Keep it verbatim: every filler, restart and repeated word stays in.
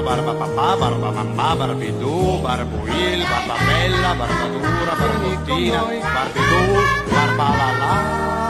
barba papà, barba mamma, barbidù, barbuil, barba bella, barba dura, barbottina, barbidù, barba la la.